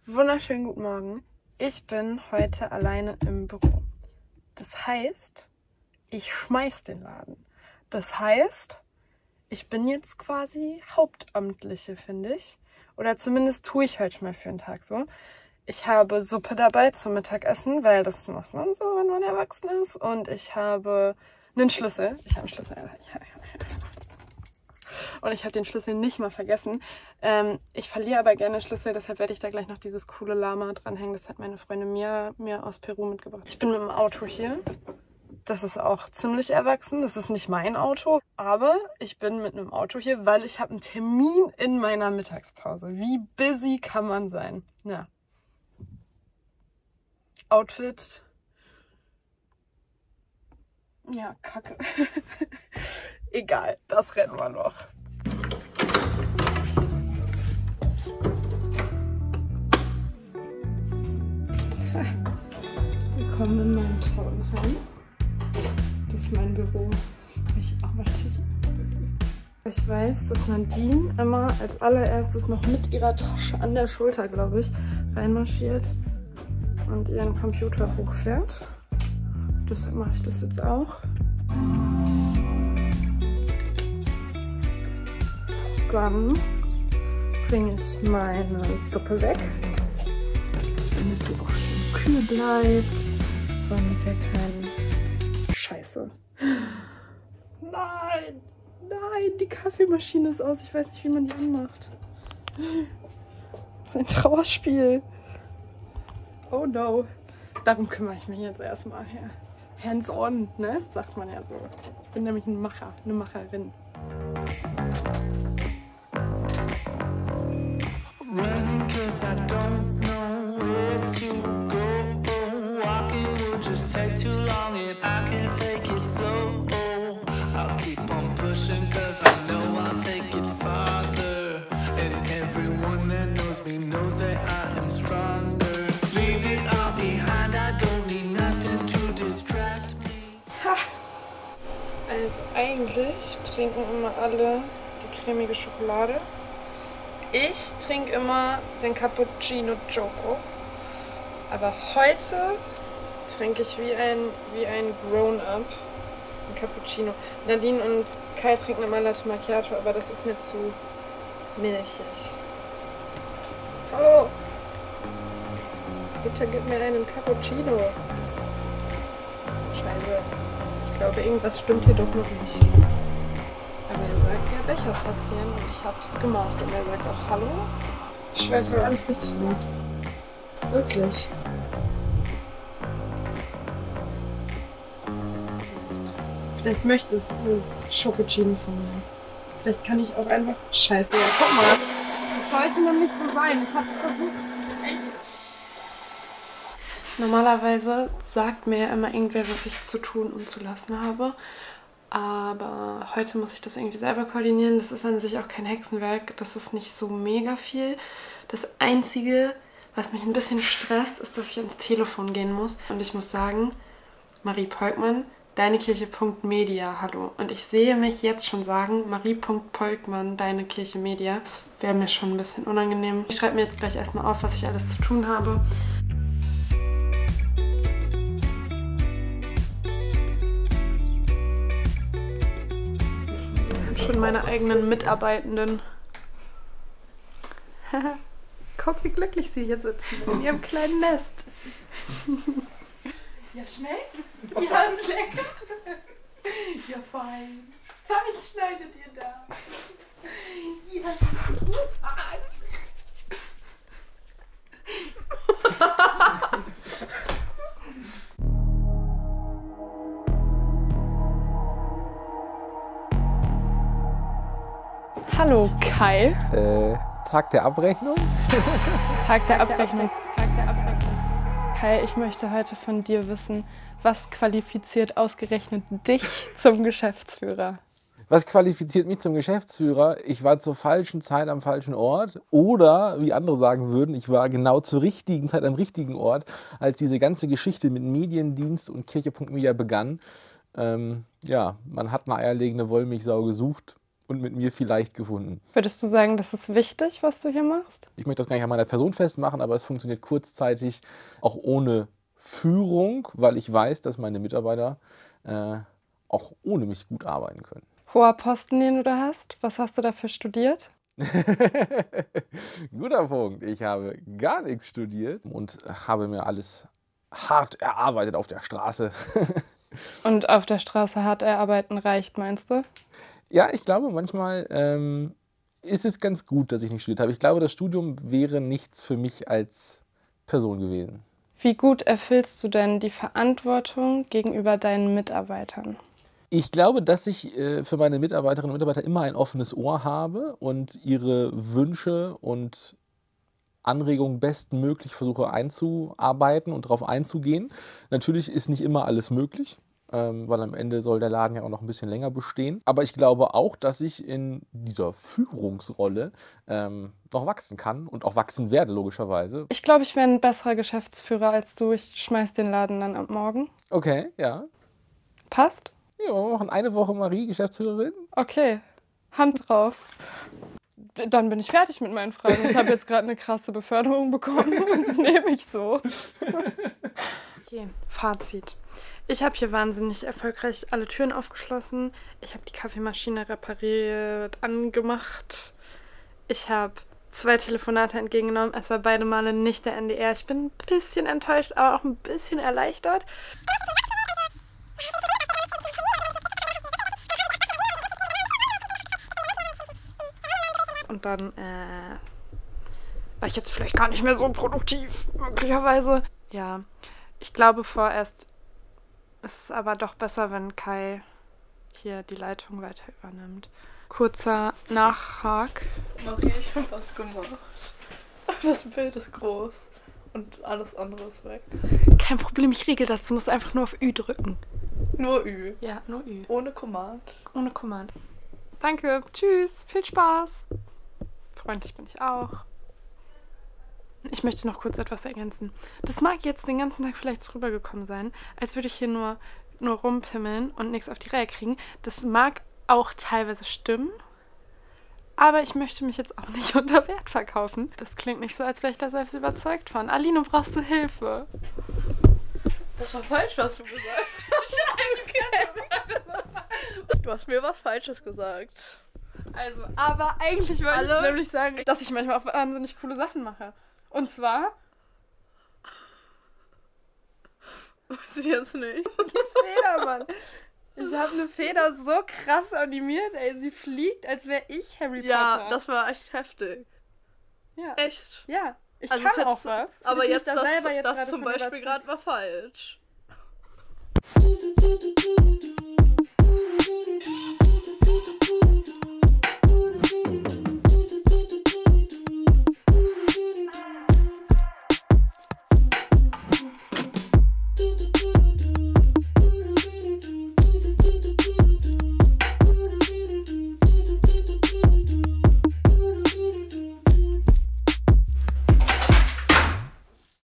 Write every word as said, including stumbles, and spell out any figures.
Wunderschönen guten Morgen. Ich bin heute alleine im Büro. Das heißt, ich schmeiß den Laden. Das heißt, ich bin jetzt quasi Hauptamtliche, finde ich. Oder zumindest tue ich heute mal für den Tag so. Ich habe Suppe dabei zum Mittagessen, weil das macht man so, wenn man erwachsen ist. Und ich habe einen Schlüssel. Ich habe einen Schlüssel. Und ich habe den Schlüssel nicht mal vergessen. Ähm, ich verliere aber gerne Schlüssel, deshalb werde ich da gleich noch dieses coole Lama dranhängen. Das hat meine Freundin Mia mir aus Peru mitgebracht. Ich bin mit dem Auto hier. Das ist auch ziemlich erwachsen. Das ist nicht mein Auto. Aber ich bin mit einem Auto hier, weil ich habe einen Termin in meiner Mittagspause. Wie busy kann man sein? Ja. Outfit. Ja, kacke. Egal, das rennen wir noch. Willkommen in meinem Townheim. Das ist mein Büro. Ich arbeite hier. Ich weiß, dass Nadine immer als allererstes noch mit ihrer Tasche an der Schulter, glaube ich, reinmarschiert und ihren Computer hochfährt. Deshalb mache ich das jetzt auch. Dann bringe ich meine Suppe weg, damit sie auch schön kühl bleibt. Und jetzt ja kein Scheiße. Nein, nein, die Kaffeemaschine ist aus. Ich weiß nicht, wie man die anmacht. Das ist ein Trauerspiel. Oh no. Darum kümmere ich mich jetzt erstmal. Ja. Hands on, ne? Sagt man ja so. Ich bin nämlich ein Macher, eine Macherin. Running 'cause I don't know where to go. Walking will just take too long if I can take it slow. I'll keep on pushing 'cause I know I'll take it farther. And everyone that knows me knows that I am stronger. Leave it all behind, I don't need nothing to distract me. Ha! Also eigentlich trinken immer alle die cremige Schokolade. Ich trinke immer den Cappuccino Choco, aber heute trinke ich wie ein, wie ein Grown-up ein Cappuccino. Nadine und Kai trinken immer Latte Macchiato, aber das ist mir zu milchig. Hallo! Bitte gib mir einen Cappuccino. Scheiße. Ich glaube, irgendwas stimmt hier doch noch nicht. Aber er sagt ja Becher verzieren und ich habe das gemacht. Und er sagt auch Hallo. Ich schwöre, alles nicht so gut. Wirklich. Vielleicht möchtest du Schokocino von mir. Vielleicht kann ich auch einfach... Scheiße, ja, guck mal. Das sollte noch nicht so sein. Ich hab's versucht. Echt. Normalerweise sagt mir ja immer irgendwer, was ich zu tun und zu lassen habe. Aber heute muss ich das irgendwie selber koordinieren. Das ist an sich auch kein Hexenwerk. Das ist nicht so mega viel. Das Einzige, was mich ein bisschen stresst, ist, dass ich ans Telefon gehen muss. Und ich muss sagen, Marie Polkmann, deinekirche.media, hallo. Und ich sehe mich jetzt schon sagen, Marie.Polkmann, deine Kirche Media. Das wäre mir schon ein bisschen unangenehm. Ich schreibe mir jetzt gleich erstmal auf, was ich alles zu tun habe. Schon meine eigenen Mitarbeitenden. Guck, wie glücklich sie hier sitzen in ihrem kleinen Nest. Ja, schmeckt? Ja, ist lecker. Ja, fein. Fein schneidet ihr da. Ja, super. Hallo Kai. Äh, Tag der Abrechnung? Tag der Abrechnung. Tag der Abrechnung. Kai, ich möchte heute von dir wissen, was qualifiziert ausgerechnet dich zum Geschäftsführer? Was qualifiziert mich zum Geschäftsführer? Ich war zur falschen Zeit am falschen Ort oder, wie andere sagen würden, ich war genau zur richtigen Zeit am richtigen Ort, als diese ganze Geschichte mit Mediendienst und Kirche.media begann. Ähm, ja, man hat eine eierlegende Wollmilchsau gesucht und mit mir vielleicht gefunden. Würdest du sagen, das ist wichtig, was du hier machst? Ich möchte das gar nicht an meiner Person festmachen, aber es funktioniert kurzzeitig auch ohne Führung, weil ich weiß, dass meine Mitarbeiter äh, auch ohne mich gut arbeiten können. Hoher Posten, den du da hast, was hast du dafür studiert? Guter Punkt. Ich habe gar nichts studiert und habe mir alles hart erarbeitet auf der Straße. Und auf der Straße hart erarbeiten reicht, meinst du? Ja, ich glaube, manchmal ähm, ist es ganz gut, dass ich nicht studiert habe. Ich glaube, das Studium wäre nichts für mich als Person gewesen. Wie gut erfüllst du denn die Verantwortung gegenüber deinen Mitarbeitern? Ich glaube, dass ich äh, für meine Mitarbeiterinnen und Mitarbeiter immer ein offenes Ohr habe und ihre Wünsche und Anregungen bestmöglich versuche einzuarbeiten und darauf einzugehen. Natürlich ist nicht immer alles möglich, ähm, weil am Ende soll der Laden ja auch noch ein bisschen länger bestehen. Aber ich glaube auch, dass ich in dieser Führungsrolle ähm, noch wachsen kann und auch wachsen werde, logischerweise. Ich glaube, ich wäre ein besserer Geschäftsführer als du. Ich schmeiß den Laden dann ab morgen. Okay, ja. Passt? Ja, wir machen eine Woche Marie, Geschäftsführerin. Okay, Hand drauf. Dann bin ich fertig mit meinen Fragen. Ich habe jetzt gerade eine krasse Beförderung bekommen und nehme ich so. Okay, Fazit. Ich habe hier wahnsinnig erfolgreich alle Türen aufgeschlossen. Ich habe die Kaffeemaschine repariert, angemacht. Ich habe zwei Telefonate entgegengenommen. Es war beide Male nicht der N D R. Ich bin ein bisschen enttäuscht, aber auch ein bisschen erleichtert. Und dann äh, war ich jetzt vielleicht gar nicht mehr so produktiv, möglicherweise. Ja, ich glaube vorerst ist es aber doch besser, wenn Kai hier die Leitung weiter übernimmt. Kurzer Nachhak. Marie, ich habe was gemacht. Das Bild ist groß und alles andere ist weg. Kein Problem, ich regel das. Du musst einfach nur auf Ü drücken. Nur Ü. Ja, nur Ü. Ohne Command. Ohne Command. Danke, tschüss, viel Spaß. Freundlich bin ich auch. Ich möchte noch kurz etwas ergänzen. Das mag jetzt den ganzen Tag vielleicht so rübergekommen sein, als würde ich hier nur, nur rumpimmeln und nichts auf die Reihe kriegen. Das mag auch teilweise stimmen, aber ich möchte mich jetzt auch nicht unter Wert verkaufen. Das klingt nicht so, als wäre ich da selbst überzeugt von. Aline, brauchst du Hilfe? Das war falsch, was du gesagt hast. Du hast mir was Falsches gesagt. Also, aber eigentlich wollte ich Hallo? nämlich sagen, dass ich manchmal auch wahnsinnig coole Sachen mache. Und zwar Weiß ich jetzt nicht. Feder, Mann. Ich habe eine Feder so krass animiert, ey. Sie fliegt, als wäre ich Harry Potter. Ja, das war echt heftig. Ja. Echt. Ja, ich Also kann jetzt- auch was. Will Aber ich mich jetzt da das, selber jetzt das gerade zum von Beispiel überzeugen? gerade war falsch. do do do do do do